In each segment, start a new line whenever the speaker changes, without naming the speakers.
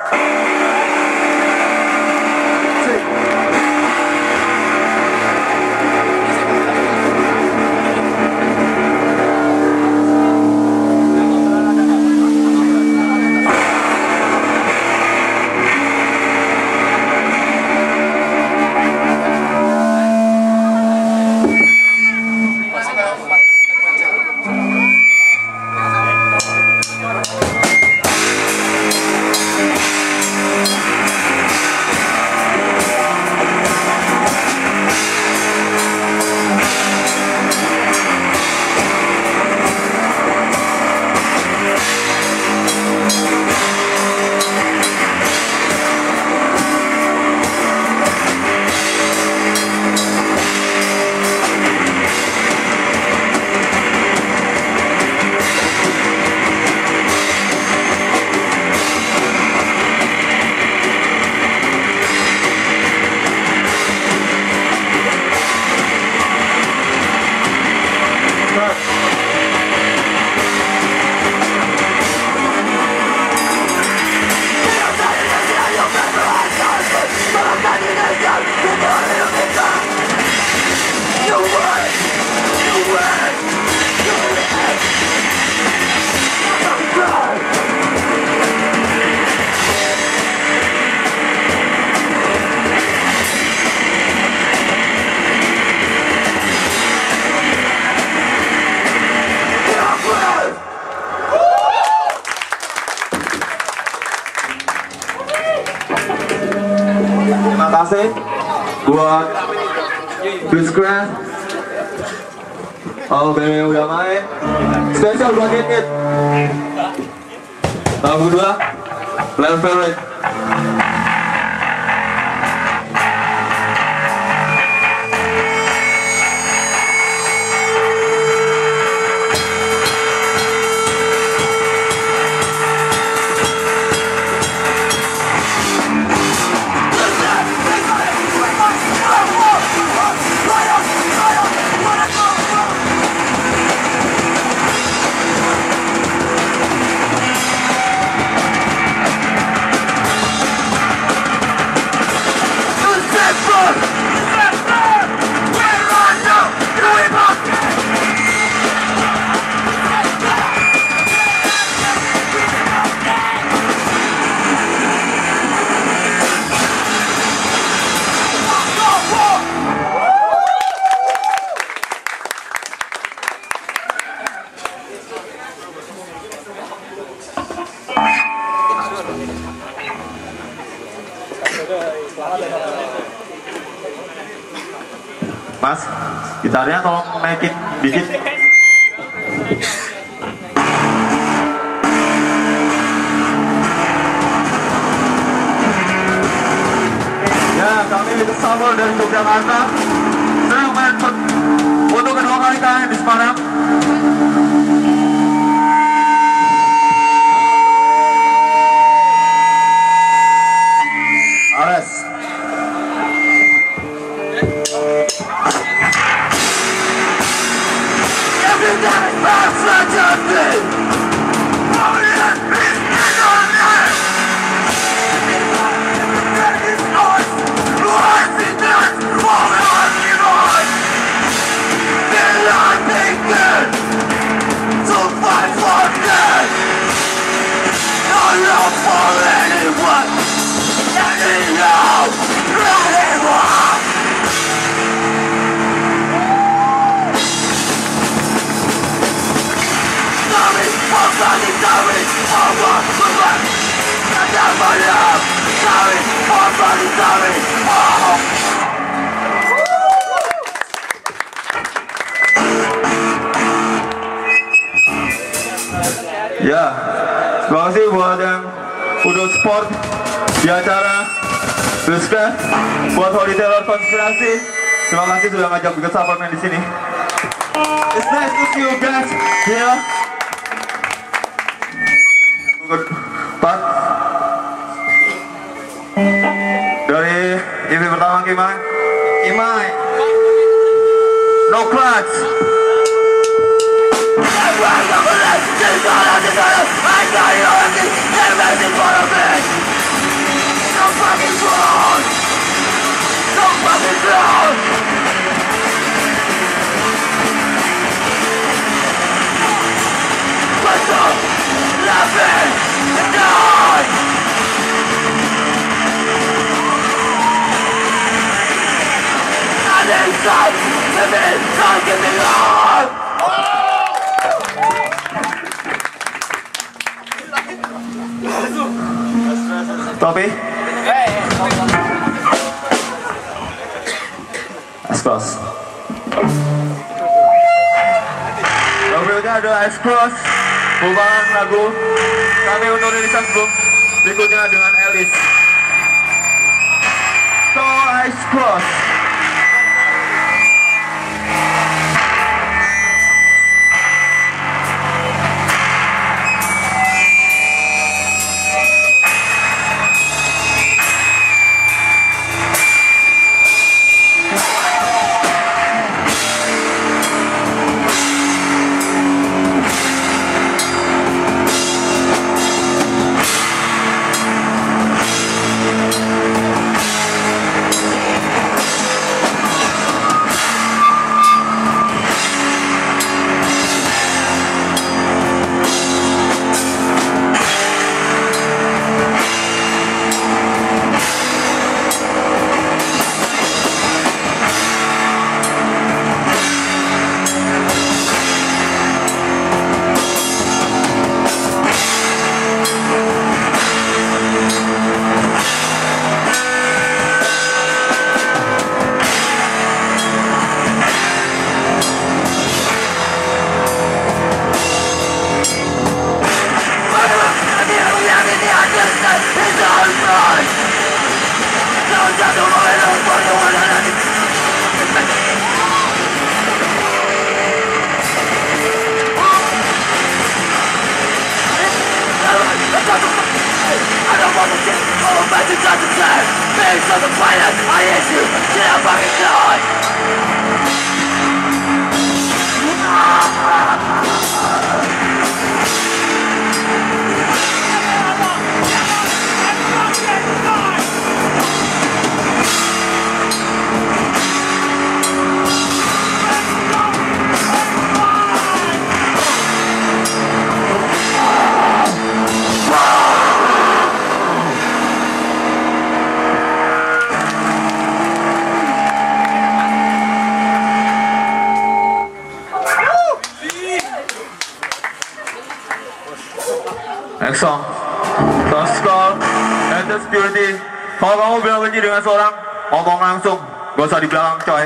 Terima kasih buat Biscraft. Oh, BW udah main. Spesial buat Kit. Lagu kedua, Level Favorite. Mas, gitarnya tolong naikin dikit. Ya, kami Sabur dari Yogyakarta sedang main untuk kedua kali kalian di Semarang. Ares. Ya, terima kasih buat yang udah support di acara Biscraft, buat Holy Terror Konspirasi. Terima kasih sudah ngajak Bigot Sabar main di sini. It's nice to see you guys here. Part dari EP pertama Kimai, No Clutch. I got you, Topi. S-Cross. Lagu berikutnya adalah S-Cross, merupakan lagu kami untuk rilisan sebelum berikutnya dengan Alice. So S-Cross. Next song, First Call, Enter Security. Kalau kamu bilang benci dengan seorang, ngomong langsung, gak usah di belakang coy.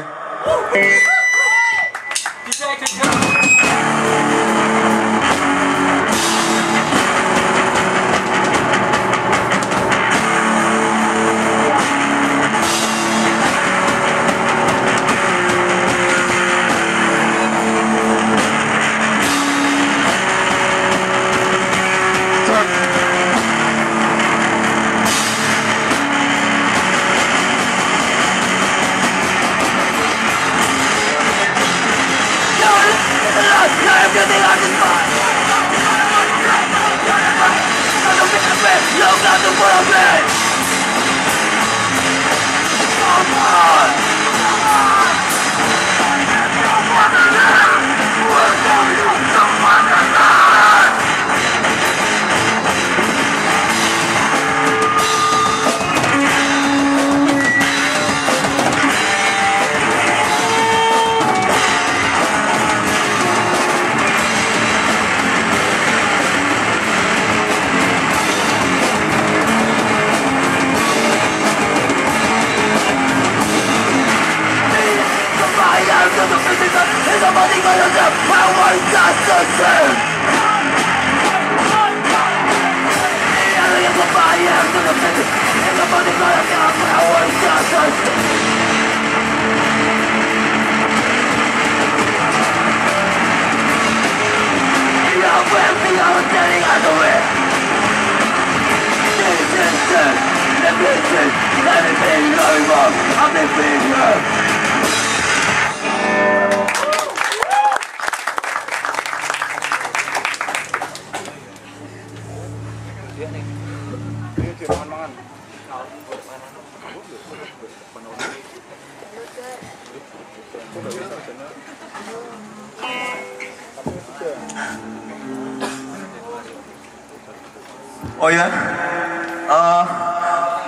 Oh ya,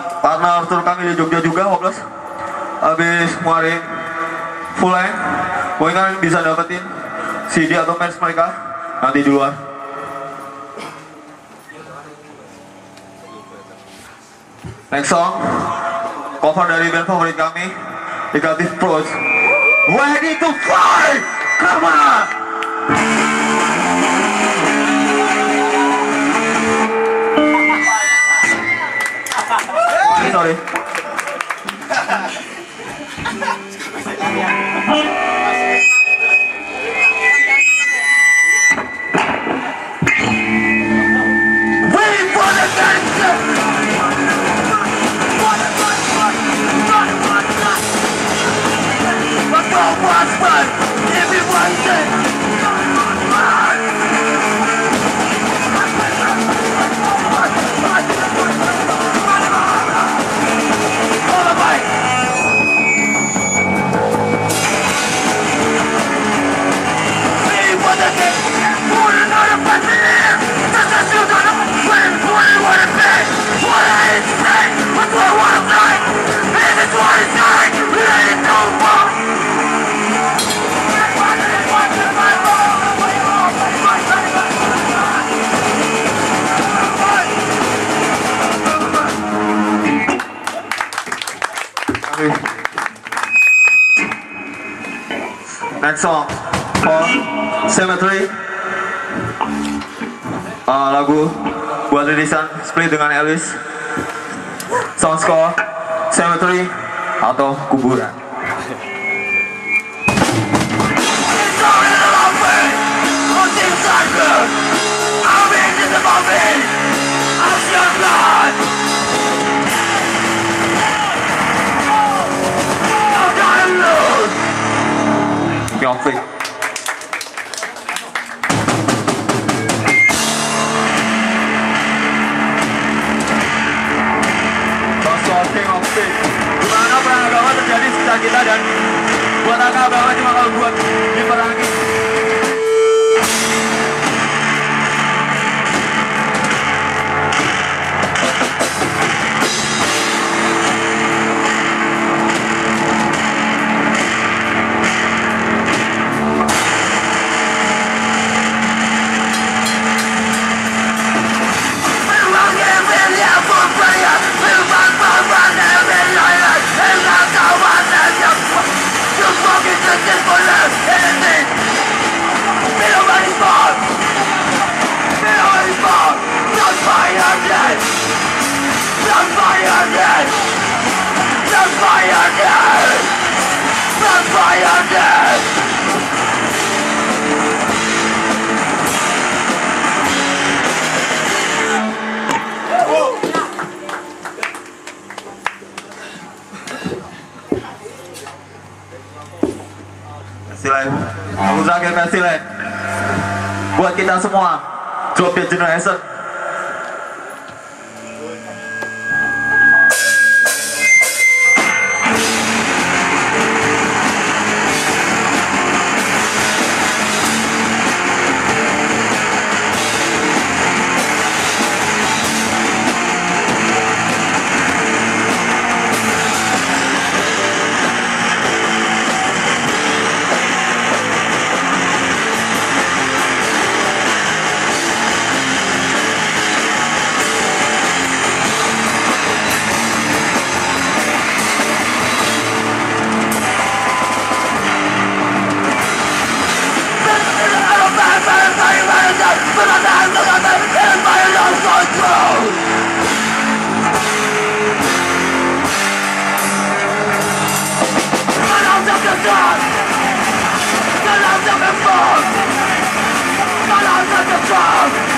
partner tour kami di Jogja juga, Hopeless. Habis ngeluarin full length Pokoknya kalian bisa dapetin CD atau merch mereka nanti di luar. Next song, cover dari band favorit kami, Negative Pros. Ready to fly, come on! Sorry. Waiting for the gangster. But don't watch fun if it wasn't. Next song, Cemetery, lagu buat rilisan split dengan Elvis. Song score Cemetery atau Kuburan. Y'all free. Gimana perang agama terjadi di sekitar kita dan buat agama cuma kalau buat diperangi. Aku Zakir Festival buat kita semua, Drop Dead Generation. Get out of the